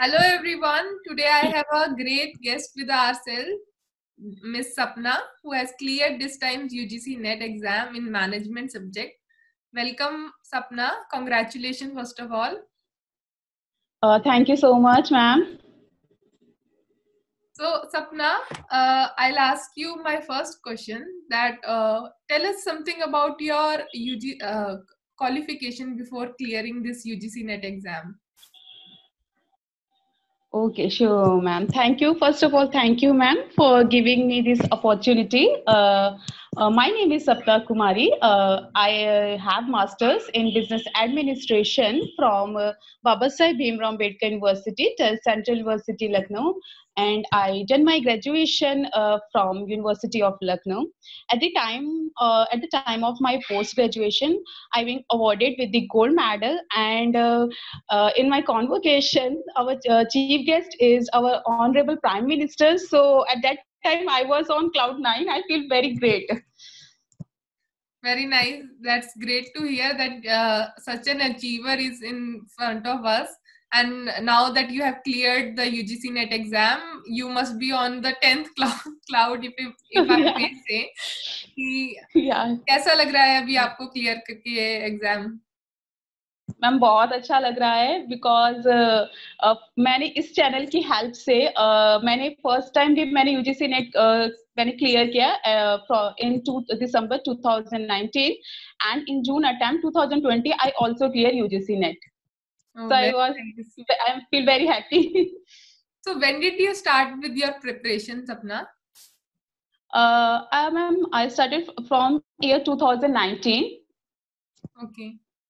Hello everyone. Today I have a great guest with ourselves, Miss Sapna, who has cleared this time's UGC NET exam in management subject. Welcome, Sapna. Congratulations, first of all. Thank you so much, ma'am. So, Sapna, I'll ask you my first question. That tell us something about your UG qualification before clearing this UGC NET exam. Okay, sure, ma'am. Thank you. First of all, thank you, ma'am, for giving me this opportunity. My name is Sapna Kumari. I have masters in business administration from Babasaheb Bhimrao Ambedkar University, Central University, Lucknow, and I done my graduation from University of Lucknow. At the time of my post graduation, I been awarded with the gold medal, and in my convocation, our chief guest is our honorable Prime Minister. So at that time, I was on cloud nine. I feel very great. Very nice. That's great to hear that such an achiever is in front of us. And now that you have cleared the UGC NET exam, you must be on the 10th cloud if I Yeah. may say. कि Yeah. कैसा लग रहा है अभी आपको clear करके ये exam? Ma'am बहुत अच्छा लग रहा है बिकॉज मैंने इस चैनल की हेल्प से मैंने फर्स्ट टाइम भी मैंने यूजीसी नेट मैंने क्लियर किया in December 2019 and in June attempt 2020 I also clear UGC NET. So I feel very happy. So when did you start with your preparation, Sapna? I started from year 2019. Okay.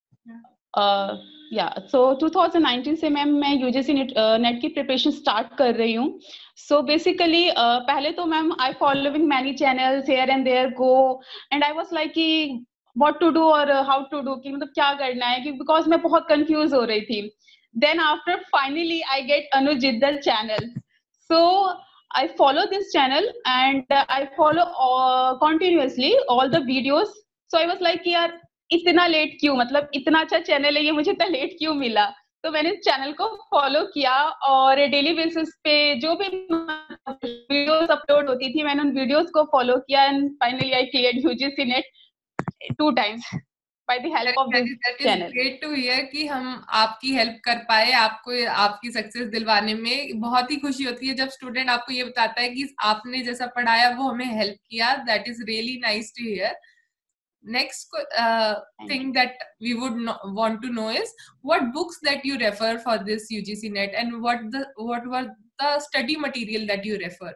So 2019 से ma'am मैं UGC NET की preparation start कर रही हूँ. So basically पहले तो ma'am I following many channels here and there go and I was like कि what to do और हाउ टू डू कि मतलब क्या करना है कि बिकॉज मैं बहुत कंफ्यूज हो रही थी. Then after finally I get Anuj Jindal channel. So I follow this channel and I follow continuously all the videos. So I was like यार इतना लेट क्यों, मतलब इतना अच्छा चैनल है ये, मुझे इतना लेट क्यों मिला. तो मैंने चैनल को फॉलो किया और डेली बेसिस पे जो भी वीडियोस अपलोड होती थी मैंने उन वीडियोस को फॉलो किया and finally I cleared UGC NET 2 times by the help of this channel. Great to hear कि हम आपकी हेल्प कर पाए, आपको आपकी सक्सेस दिलवाने में बहुत ही खुशी होती है जब स्टूडेंट आपको ये बताता है कि आपने जैसा पढ़ाया वो हमें हेल्प किया. That is really nice to hear. Next thing that we would want to know is what books that you refer for this UGC NET and what were the study material that you refer.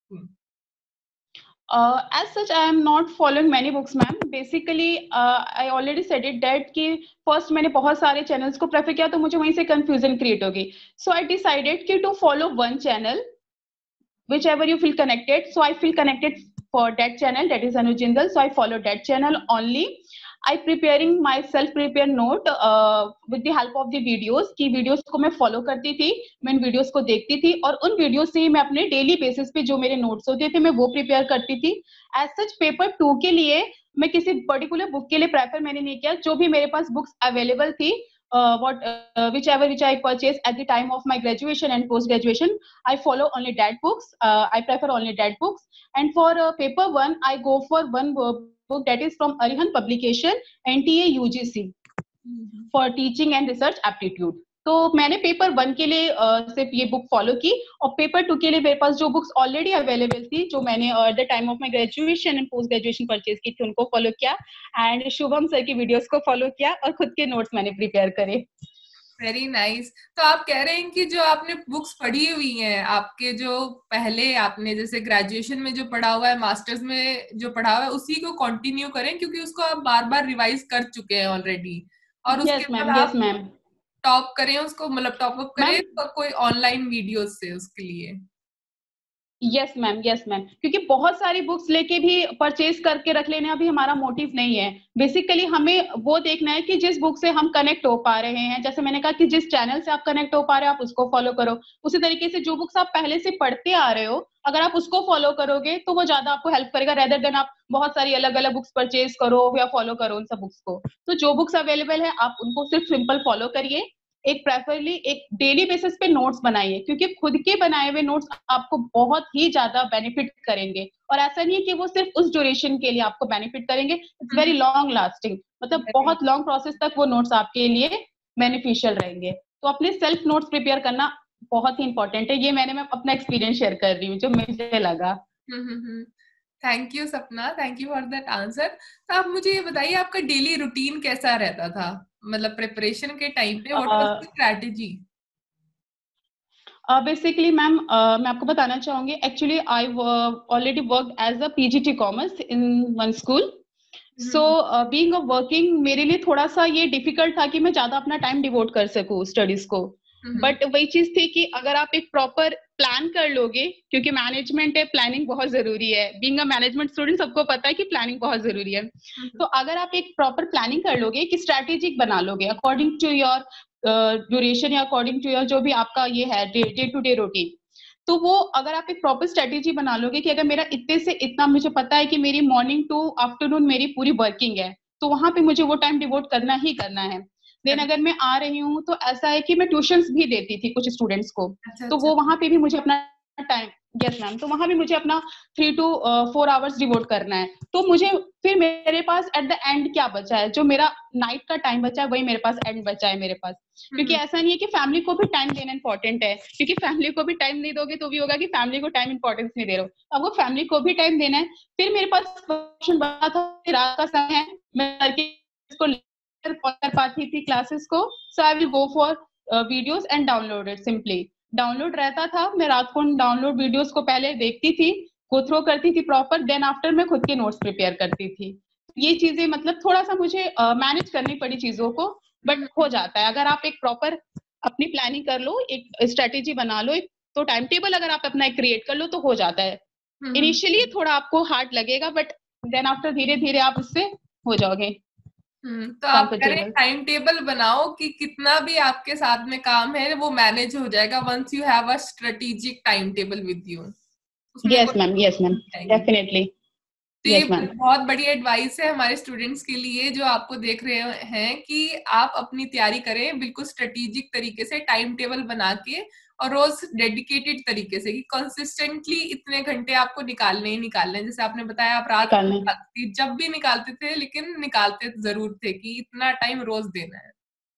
As such, I am not following many books, ma'am. Basically, I already said it that कि first मैंने बहुत सारे channels को prefer किया तो मुझे वहीं से confusion create होगी. So I decided कि to follow one channel, whichever you feel connected. So I feel connected for that channel, that is Anuj Jindal. So I follow that channel only. I preparing my self prepare note with the help of the videos कि videos को मैं follow करती थी, मैं इन videos को देखती थी और उन videos से ही मैं अपने daily basis पे जो मेरे notes होते थे मैं वो prepare करती थी. As such paper 2 के लिए मैं किसी particular book के लिए prefer मैंने नहीं किया, जो भी मेरे पास books available थी which I purchased at the time of my graduation and post graduation, I follow only that books. I prefer only that books. And for paper 1, I go for one book that is from Arihant Publication, NTA UGC for teaching and research aptitude. तो मैंने paper 1 के लिए सिर्फ ये book follow की और paper 2 के लिए मेरे पास जो बुक्स ऑलरेडी अवेलेबल थी जो मैंने at the time of my graduation and post graduation purchase की थी उनको फॉलो किया एंड शुभम सर की वीडियोस को फॉलो किया और खुद के नोट्स मैंने प्रिपेयर करे. Very nice. तो आप कह रहे हैं कि जो आपने बुक्स पढ़ी हुई हैं आपके जो पहले आपने जैसे ग्रेजुएशन में जो पढ़ा हुआ है, मास्टर्स में जो पढ़ा हुआ है उसी को कंटिन्यू करें क्योंकि उसको आप बार बार रिवाइज कर चुके हैं ऑलरेडी और उसके बाद आप टॉप करें उसको, मतलब टॉप अप करें तो कोई ऑनलाइन वीडियोस से उसके लिए. यस मैम क्योंकि बहुत सारी बुक्स लेके भी परचेज करके रख लेना अभी हमारा मोटिव नहीं है. बेसिकली हमें वो देखना है कि जिस बुक से हम कनेक्ट हो पा रहे हैं, जैसे मैंने कहा कि जिस चैनल से आप कनेक्ट हो पा रहे हो आप उसको फॉलो करो. उसी तरीके से जो बुक्स आप पहले से पढ़ते आ रहे हो अगर आप उसको फॉलो करोगे तो वो ज्यादा आपको हेल्प करेगा रेदर देन आप बहुत सारी अलग अलग बुक्स परचेज करो या फॉलो करो उन सब बुक्स को. तो जो बुक्स अवेलेबल है आप उनको सिर्फ सिंपल फॉलो करिए एक प्रेफरली एक डेली बेसिस पे नोट्स बनाइए, क्योंकि खुद के बनाए हुए नोट्स आपको बहुत ही ज्यादा बेनिफिट करेंगे। और ऐसा नहीं है कि वो सिर्फ उस ड्यूरेशन के लिए आपको बेनिफिट करेंगे, इट्स वेरी लॉन्ग लास्टिंग, मतलब बहुत लॉन्ग प्रोसेस तक वो नोट्स आपके लिए बेनिफिशियल रहेंगे। तो अपने सेल्फ नोट्स प्रिपेयर करना बहुत ही इंपॉर्टेंट है। ये मैं अपना एक्सपीरियंस शेयर कर रही हूँ जो मुझे लगा। Thank you Sapna, thank you for that answer. तो आप मुझे ये बताइए आपका डेली रूटीन कैसा रहता था, मतलब प्रिपरेशन के टाइम पे what was the strategy? Basically ma'am, मैं आपको बताना चाहूंगी, actually I already work as a PGT commerce in one school. So being a working, मेरे लिए थोड़ा सा ये डिफिकल्ट था कि मैं ज्यादा अपना टाइम डिवोट कर सकूं स्टडीज को। बट वही चीज थी कि अगर आप एक प्रॉपर प्लान कर लोगे, क्योंकि मैनेजमेंट है, प्लानिंग बहुत जरूरी है। बीइंग अ मैनेजमेंट स्टूडेंट सबको पता है कि प्लानिंग बहुत जरूरी है। तो अगर आप एक प्रॉपर प्लानिंग कर लोगे, कि स्ट्रैटेजिक बना लोगे अकॉर्डिंग टू योर ड्यूरेशन या अकॉर्डिंग टू योर जो भी आपका ये है डे टू डे रूटीन, तो वो अगर आप एक प्रॉपर स्ट्रेटेजी बना लोगे कि अगर मेरा इतने से इतना मुझे पता है कि मेरी मॉर्निंग टू आफ्टरनून मेरी पूरी वर्किंग है, तो वहां पे मुझे वो टाइम डिवोट करना ही करना है। देन अगर मैं आ रही हूँ तो ऐसा है कि मैं ट्यूशंस भी देती थी कुछ स्टूडेंट्स को, अच्छा तो अच्छा। वो वहां पे भी मुझे अपना टाइम, यस मैम, तो वहां भी मुझे अपना 3 to 4 आवर्स डिवोट करना है। तो मुझे फिर मेरे पास एट द एंड क्या बचा है, जो मेरा नाइट का टाइम बचा है वही मेरे पास एंड बचा है मेरे पास। क्योंकि ऐसा नहीं है कि फैमिली को भी टाइम देना इंपॉर्टेंट है, क्योंकि फैमिली को भी टाइम नहीं दोगे तो भी होगा कि फैमिली को टाइम इंपॉर्टेंस नहीं दे रहे हो। अब वो फैमिली को भी टाइम देना है। फिर मेरे पास क्वेश्चन बना था, रात का समय है, मैं करके इसको कर पाती थी क्लासेस को, so I will go for videos and download it simply. Download रहता था, मैं रात को डाउनलोड वीडियोस को पहले देखती थी, गो थ्रो करती थी प्रॉपर, देन आफ्टर मैं खुद के नोट्स प्रिपेयर करती थी। ये चीजें मतलब थोड़ा सा मुझे मैनेज करनी पड़ी चीजों को, बट हो जाता है अगर आप एक प्रॉपर अपनी प्लानिंग कर लो, एक स्ट्रेटेजी बना लो, एक तो टाइम टेबल अगर आप अपना क्रिएट कर लो तो हो जाता है। इनिशियली थोड़ा आपको हार्ड लगेगा, बट देन आफ्टर धीरे धीरे आप उससे हो जाओगे तो आप कह रहे हैं कंफर्टेबल। टाइम टेबल बनाओ कि कितना भी आपके साथ में काम है वो मैनेज हो जाएगा once you have a strategic time table with you, उसमें यस मैम, यस मैम, कोई जाएगी। डेफिनेटली। तो ये यस मैम। बहुत बड़ी एडवाइस है हमारे स्टूडेंट्स के लिए जो आपको देख रहे हैं कि आप अपनी तैयारी करें बिल्कुल स्ट्रेटेजिक तरीके से, टाइम टेबल बना के, और रोज डेडिकेटेड तरीके से कि कंसिस्टेंटली इतने घंटे आपको निकालने ही निकालने हैं। जैसे आपने बताया आप रात को निकालना है। निकालती थी, जब भी निकालते थे लेकिन निकालते जरूर थे कि इतना टाइम रोज देना है।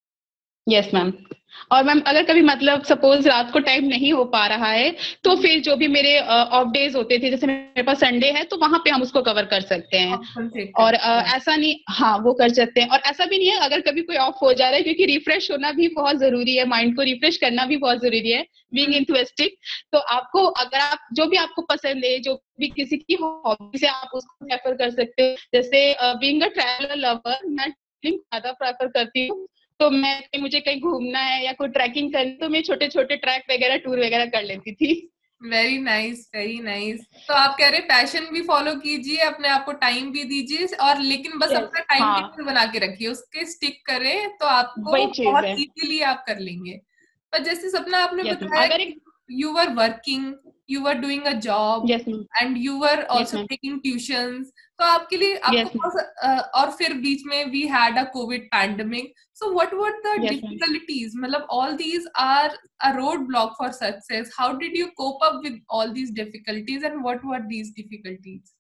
Yes ma'am. और मैम अगर कभी मतलब सपोज रात को टाइम नहीं हो पा रहा है, तो फिर जो भी मेरे ऑफ डेज होते थे, जैसे मेरे पास संडे है, तो वहां पे हम उसको कवर कर सकते हैं। ऑप्शन सेट और करते हैं। ऐसा नहीं, हाँ वो कर सकते हैं। और ऐसा भी नहीं है अगर कभी कोई ऑफ हो जा रहा है, क्योंकि रिफ्रेश होना भी बहुत जरूरी है, माइंड को रिफ्रेश करना भी बहुत जरूरी है बीइंग इंथुसिस्टिक। तो आपको अगर आप जो भी आपको पसंद है, जो भी किसी की हॉबी से आप उसको रेफर कर सकते हो। जैसे बीइंग अ ट्रैवलर लवर, मैं ज्यादा प्रेफर करती हूँ। तो मैं मुझे कहीं घूमना है या कोई ट्रैकिंग करनी, तो मैं छोटे छोटे ट्रैक वगैरह टूर वगैरह कर लेती थी। Very nice, very nice. तो आप कह रहे पैशन भी फॉलो कीजिए, अपने आप को टाइम भी दीजिए, और लेकिन बस यस, अपना टाइम हाँ टेबल बना के रखिए, उसके स्टिक करें तो आपको वही चीज बहुत है। इजीली आप कर लेंगे। पर जैसे सपना आपने यस मैम, बताया अगर कि एक, you were working, you were doing a job, yes ma'am, and you were yes also ma'am, taking tuitions, तो आपके लिए आपको यस मैम, और फिर बीच में we had a COVID pandemic, so what were the yes ma'am. Difficulties, मतलब all these are a roadblock for success. How did you cope up with all these difficulties and what were these difficulties?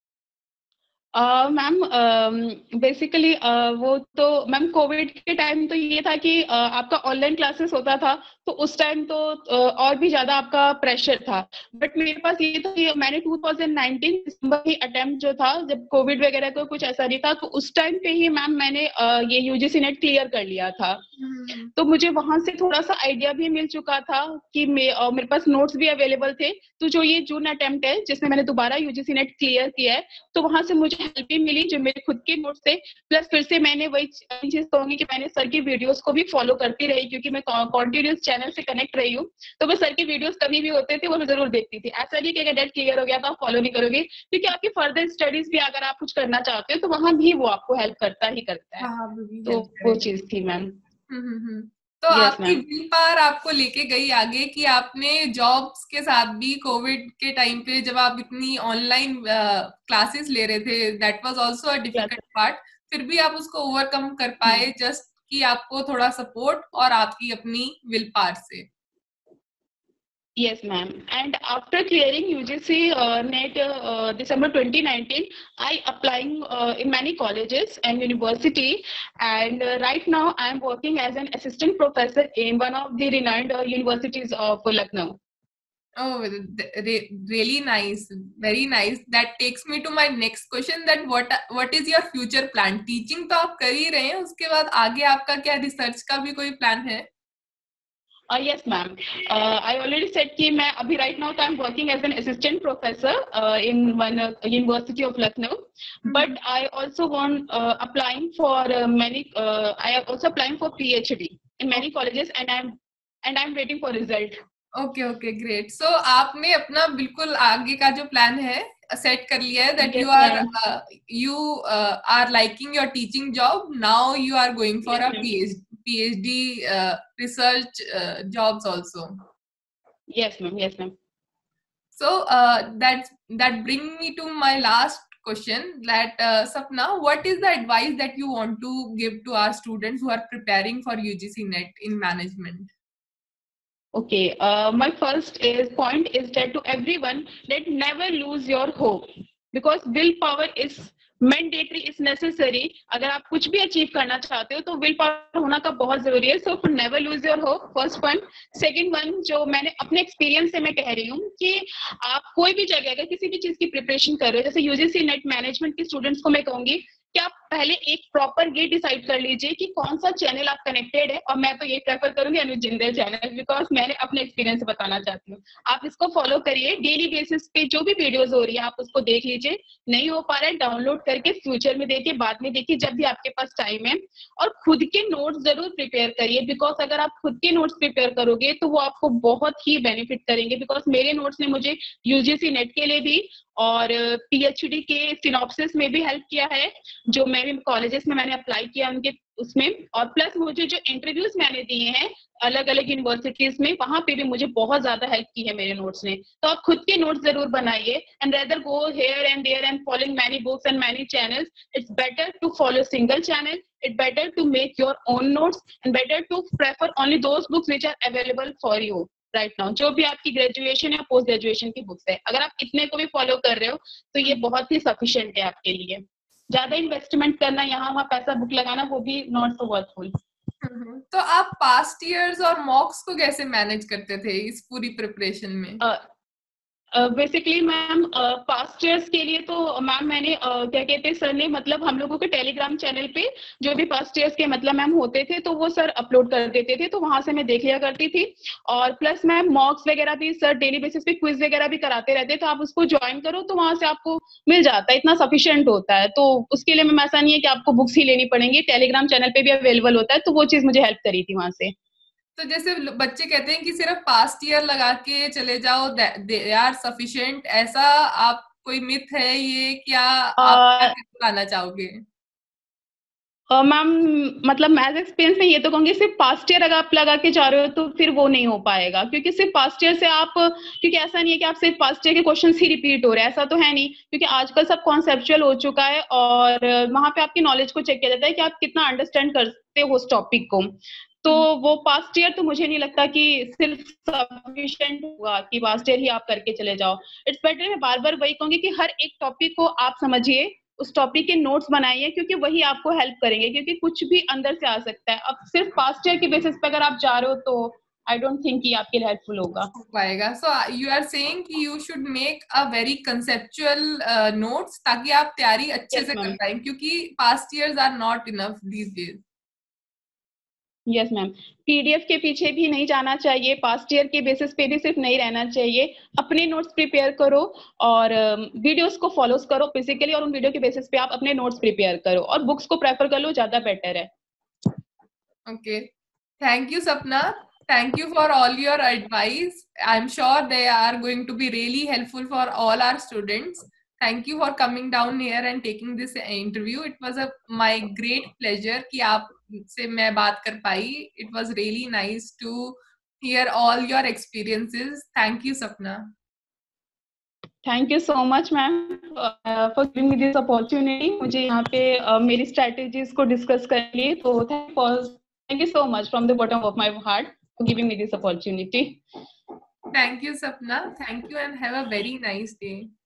Ma'am basically वो तो ma'am Covid के time तो ये था कि आपका online classes होता था, तो उस टाइम तो और भी ज्यादा आपका प्रेशर था। बट मेरे पास ये था कि मैंने 2019 दिसंबर ही अटेम्प्ट जो था, जब कोविड वगैरह का कुछ ऐसा नहीं था, तो उस टाइम पे ही मैम मैंने ये यूजीसी नेट क्लियर कर लिया था। तो मुझे वहां से थोड़ा सा आइडिया भी मिल चुका था कि मेरे पास नोट्स भी अवेलेबल थे। तो जो ये जून अटेम्प्ट है जिसमें मैंने दोबारा यूजीसी नेट क्लियर किया है, तो वहां से मुझे हेल्प भी मिली जो मेरे खुद के नोट्स थे। प्लस फिर से मैंने वही चीज कहूंगी कि मैंने सर की वीडियोस को भी फॉलो करती रही, क्योंकि मैं कॉन्टिन्यूस चैनल से कनेक्ट रही हूँ। तो मैं सर की वीडियोस कभी भी होते थे वो मैं जरूर देखती थी। ऐसा नहीं कि अगर डेट क्लियर हो गया तो आप फॉलो नहीं करोगे, क्योंकि आपकी फर्दर स्टडीज भी अगर आप कुछ करना चाहते हो तो वहां भी वो आपको हेल्प करता ही करता है। हाँ, वो भी तो हेल्प वो करेगा। चीज थी मैम। हम्म। तो यस आपकी मैम। विल पावर आपको लेके गई आगे कि आपने जॉब्स के साथ भी कोविड के टाइम पे जब आप इतनी ऑनलाइन क्लासेस ले रहे थे, that was also a difficult part, फिर भी आप उसको ओवरकम कर पाए जस्ट कि आपको थोड़ा सपोर्ट और आपकी अपनी विल पावर से? Yes, ma'am. And after clearing UGC NET December 2019, I applying in many colleges and university. And right now, I am working as an assistant professor in one of the renowned universities of Lucknow. Oh, really nice, very nice. That takes me to my next question. That what is your future plan? Teaching तो आप कर ही रहे हैं, उसके बाद आगे आपका क्या रिसर्च का भी कोई प्लान है? Yes, ma'am. I already said कि मैं अभी right now I'm working as an assistant professor in one university of Lucknow. But I also want applying for many. I am also applying for PhD in many colleges, and I'm waiting for result. Okay okay great. So आपने अपना बिल्कुल आगे का जो plan है set कर लिया है, that Yes, ma'am. you are liking your teaching job. Now you are going for Yes, a ma'am. PhD research jobs also. Yes, ma'am. Yes, ma'am. So that bring me to my last question. That Sapna, what is the advice that you want to give to our students who are preparing for UGC NET in management? Okay, my first point is that to everyone that never lose your hope, because willpower is mandatory, is necessary. अगर आप कुछ भी achieve करना चाहते हो तो will power होना का बहुत जरूरी है. So never lose your hope, first one. Second one, जो मैंने अपने एक्सपीरियंस से मैं कह रही हूँ कि आप कोई भी जगह अगर किसी भी चीज की प्रिपरेशन कर रहे हो, जैसे यूजीसी नेट मैनेजमेंट के स्टूडेंट्स को मैं कहूंगी कि आप पहले एक प्रॉपर ये डिसाइड कर लीजिए कि कौन सा चैनल आप कनेक्टेड है. और मैं तो ये प्रेफर करूंगी अनुज जिंदल चैनल, बिकॉज मैंने अपने एक्सपीरियंस से बताना चाहती हूँ. आप इसको फॉलो करिए, डेली बेसिस पे जो भी वीडियोस हो रही है आप उसको देख लीजिए. नहीं हो पा रहा है डाउनलोड करके फ्यूचर में देखिए, बाद में देखिए, जब भी आपके पास टाइम है. और खुद के नोट्स जरूर प्रिपेयर करिए, बिकॉज अगर आप खुद के नोट्स प्रिपेयर करोगे तो वो आपको बहुत ही बेनिफिट करेंगे. बिकॉज मेरे नोट्स ने मुझे यूजीसी नेट के लिए भी और पीएचडी के सिनॉप्सिस में भी हेल्प किया है, जो मेरे कॉलेजेस में मैंने अप्लाई किया उनके उसमें. और प्लस मुझे जो इंटरव्यूज मैंने दिए हैं अलग अलग यूनिवर्सिटीज में, वहां पे भी मुझे बहुत ज्यादा हेल्प की है मेरे नोट्स ने. तो आप खुद के नोट्स जरूर बनाइए, and rather go here and there and following many books and many channels. It's better to follow single channel. It's better to make your own notes and better to prefer only those books which are available for you right now. जो भी आपकी graduation या post graduation की books है, अगर आप इतने को भी फॉलो कर रहे हो तो ये बहुत ही सफिशिएंट है आपके लिए. ज्यादा इन्वेस्टमेंट करना, यहाँ वहाँ पैसा बुक लगाना, वो भी नॉट सो वर्थफुल. तो आप पास्ट ईयर्स और मॉक्स को कैसे मैनेज करते थे इस पूरी प्रिपरेशन में? बेसिकली मैम पास्ट ईयर्स के लिए तो मैम मैंने क्या कहते हैं, सर ने मतलब हम लोगों के टेलीग्राम चैनल पे जो भी पास्ट ईयर्स के मतलब मैम होते थे तो वो सर अपलोड कर देते थे, तो वहां से मैं देख लिया करती थी. और प्लस मैम मॉक्स वगैरह भी सर डेली बेसिस पे क्विज वगैरह भी कराते रहते, तो आप उसको ज्वाइन करो तो वहां से आपको मिल जाता है, इतना सफिशियंट होता है. तो उसके लिए मैम ऐसा नहीं है कि आपको बुक्स ही लेनी पड़ेंगी, टेलीग्राम चैनल पे भी अवेलेबल होता है, तो वो चीज मुझे हेल्प करी थी वहां से. तो जैसे बच्चे कहते हैं कि सिर्फ पास्ट ईयर लगा के चले जाओ, दे आर सफिशिएंट, ऐसा आप कोई मिथ है ये, क्या आप क्या बताना चाहोगे? मैम मतलब एज एक्सपीरियंस में ये तो कहूंगी, सिर्फ पास्ट ईयर अगर आप लगा के जा रहे हो तो फिर वो नहीं हो पाएगा, क्योंकि सिर्फ पास्ट ईयर से आप, क्योंकि ऐसा नहीं है कि आप सिर्फ पास्ट ईयर के क्वेश्चंस ही रिपीट हो रहे हैं, ऐसा तो है नहीं, क्योंकि आजकल सब कॉन्सेप्चुअल हो चुका है और वहां पे आपकी नॉलेज को चेक किया जाता है कि आप कितना अंडरस्टैंड करते हो उस टॉपिक को. तो वो पास्ट ईयर तो मुझे नहीं लगता कि सिर्फ सफिशिएंट होगा कि पास्ट ईयर ही आप करके चले जाओ. इट्स बेटर, मैं बार बार वही कहूंगी कि हर एक टॉपिक को आप समझिए, उस टॉपिक के नोट्स बनाइए, क्योंकि वही आपको हेल्प करेंगे, क्योंकि कुछ भी अंदर से आ सकता है. अब सिर्फ पास्ट ईयर के बेसिस पे अगर आप जा रहे हो तो आई डोंट थिंक कि आपके लिए हेल्पफुल होगा. हो पाएगा. सो यू आर सेइंग कि you should make a very conceptual notes ताकि आप तैयारी अच्छे यस से कर मैम. पाए, क्योंकि past years are not enough these days. Yes ma'am. PDF के पीछे भी नहीं जाना चाहिए, पास्ट ईयर के बेसिस पे भी सिर्फ नहीं रहना चाहिए. अपने नोट्स प्रिपेयर करो और वीडियोस को फॉलो करो फिजिकली, और उन वीडियो के बेसिस पे आप अपने नोट्स प्रिपेयर करो और बुक्स को प्रेफर कर लो, ज्यादा बेटर है. Okay. Thank you, Sapna. Thank you for all your advice. I'm sure they are going to be really helpful for all our students. Thank you for coming down here and taking this interview. It was my great pleasure कि आपसे मैं बात कर पाई. It was really nice to hear all your experiences. Thank you, Sapna. Thank you so much ma'am for giving me this opportunity. मुझे यहाँ पे मेरी स्ट्रेटेजीज को डिस्कस कर लिए, तो thank you so much from the bottom of my heart for giving me this opportunity. Thank you, Sapna. Thank you and have a very nice day.